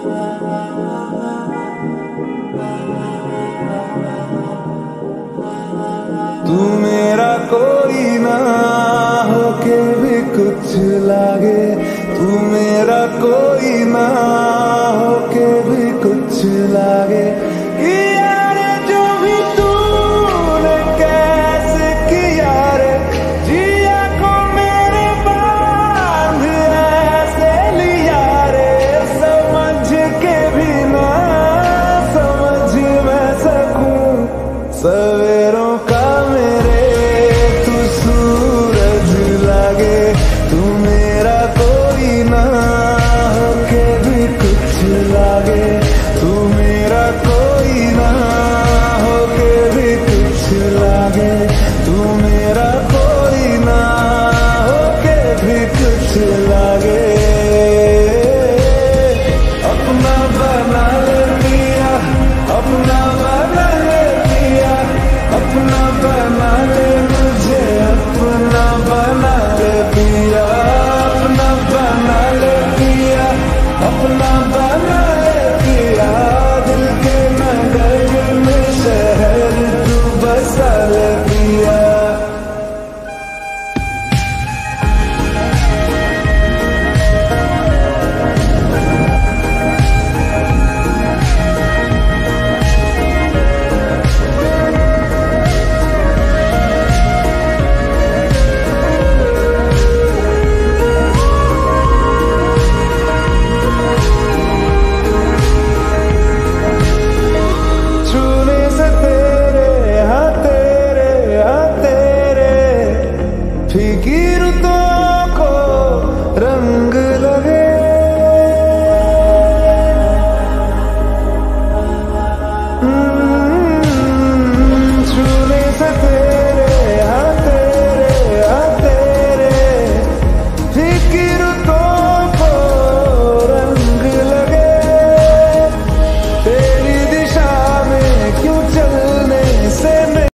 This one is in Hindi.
तू मेरा कोई ना होके भी कुछ लागे, तू मेरा कोई ना होके भी कुछ लागे। कि यार जो भी तूने कैसे किया रे, जिया को मेरे बांध ऐसे लिया रे, समझ के भी ना समझ मैं सकूं सवेरों का मेरे तू सूरज लागे। तू मेरा कोई ना होके भी कुछ लागे, तू मेरा कोई ना होके भी कुछ लागे, तू मेरा कोई ना होके भी कुछ लागे। अपना बना ले पिया, अपना बना ले पिया, अपना बना ले मुझे, अपना बना ले पिया, अपना बना ले पिया, अपना बना ले पिया। दिल के नगर में शहर तू बसा ले पिया। फीकी रुतों को रंग लगे, छूने से